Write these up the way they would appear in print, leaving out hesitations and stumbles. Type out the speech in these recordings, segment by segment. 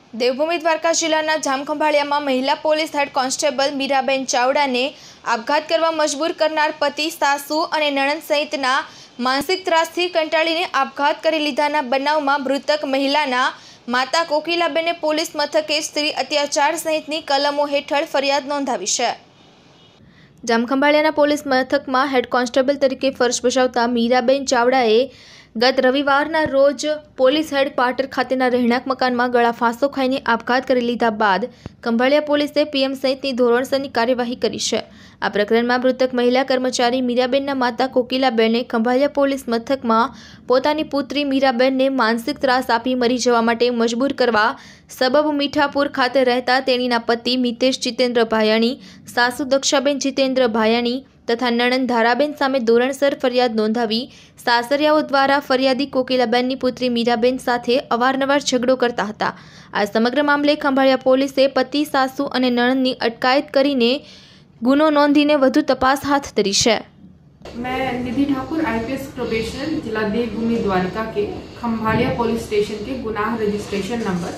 દેવભૂમિ દ્વારકા જિલ્લાના જામખંભાળિયામાં મહિલા police head constable Miraben ચાવડાને આપઘાત કરવા મજબૂર કરનાર પતિ, સાસુ અને નણંદ સહિતના માનસિક ત્રાસથી કંટાળીને આપઘાત કરી લીધાના બનાવમાં મૃતક મહિલાના માતા કોકિલાબેને પોલીસ મથકે સ્ત્રી અત્યાચાર સહિતની કલમો હેઠળ ફરિયાદ નોંધાવી છે। જામખંભાળિયાના પોલીસ મથકમાં હેડ કોન્સ્ટેબલ તરીકે ફરજ બજાવતા મીરાબેન ચાવડાએ ગત રવિવારના રોજ પોલીસ હેડક્વાર્ટર ખાતેના રહેણાંક મકાનમાં ગળા ફાંસો ખાઈને આપઘાત કરી લીધા બાદ ખંભાળિયા પોલીસે પીએમ સહિતની ધોરણસરની કાર્યવાહી કરી છે। આ પ્રકરણમાં મૃતક મહિલા કર્મચારી મીરાબેનના માતા કોકિલાબેને ખંભાળિયા પોલીસ મથકમાં પોતાની પુત્રી મીરાબેનને માનસિક ત્રાસ આપી મરી જવા માટે મજબૂર કરવા સબબ મીઠાપુર ખાતે રહેતા તેણીના પતિ મિતેશ જીતેન્દ્ર ભાયાણી, સાસુ દક્ષાબેન જીતેન્દ્ર ભાયાણી તથા નણંદ ધારાબેન સામે ધોરણસર ફરિયાદ નોંધાવી સાસરિયાઓ દ્વારા ફરિયાદી કોકિલાબેનની પુત્રી મીરાબેન સાથે અવારનવાર ઝઘડો કરતા હતા। આ સમગ્ર મામલે ખંભાળિયા પોલીસે પતિ, સાસુ અને નણંદની અટકાયત કરીને ગુનો નોંધીને વધુ તપાસ હાથ ધરી છે। मैं निधि ठाकुर आईपीएस प्रोबेशनर जिला देवभूमि द्वारका के खंभाड़िया पुलिस स्टेशन के गुनाह registration number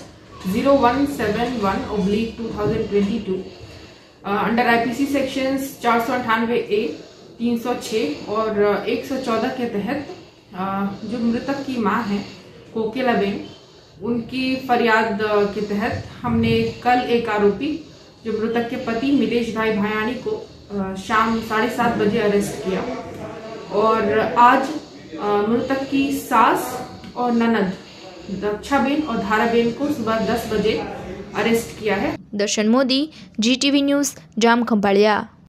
0171/2022 under IPC sections 498A, 306 और 114 के तहत जो मृतक की मां है कोकिलाबेन, उनकी फरियाद के तहत हमने कल एक आरोपी जो मृतक के पति मितेश भाई भायाणी को शाम 7:30 बजे अरेस्ट किया और आज मृतक की सास और ननद दक्षाबेन और धाराबेन को सुबह 10 बजे अरेस्ट किया है। Darshan Modi, GTV news, जामखंभाळिया।